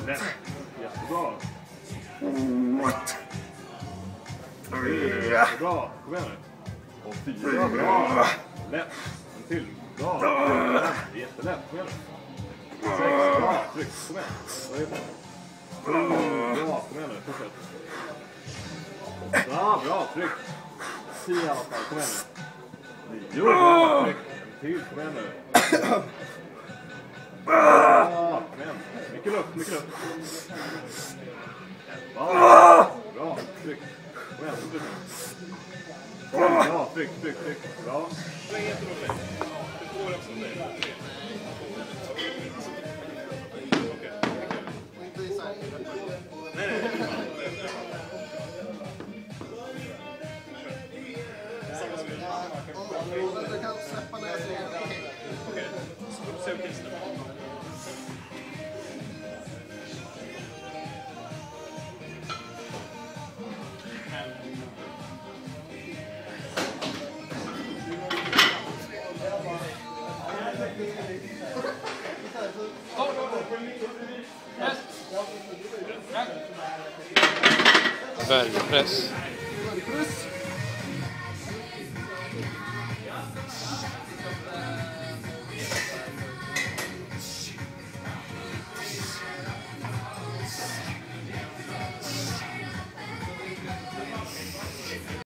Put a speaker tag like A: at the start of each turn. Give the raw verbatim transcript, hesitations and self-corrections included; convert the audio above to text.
A: Lätt. Jättebra. Tre. Jättebra. Kom igen nu. Och fyra. Bra. Lätt. En till. Bra. Jättelätt. Kom igen nu. Sex. Bra. Tryck. Kom igen. Vad är det? Sju. Bra. Kom igen nu. Fortsätt. Bra. Bra. Tryck. Tio i alla fall. Kom igen nu. Nio. Bra. Tryck. En till. Kom igen nu. Bra. Kom igen. Mycket luft. Mycket luft. Bra. Bra. Tryck. Kom igen. Fortsätt. Bra. Tryck. Tryck. Tryck. Bra.
B: Du kan släppa när jag säger okej.
C: Okej, så ser vi till snabbt.
D: Bärpress.
B: Bärpress.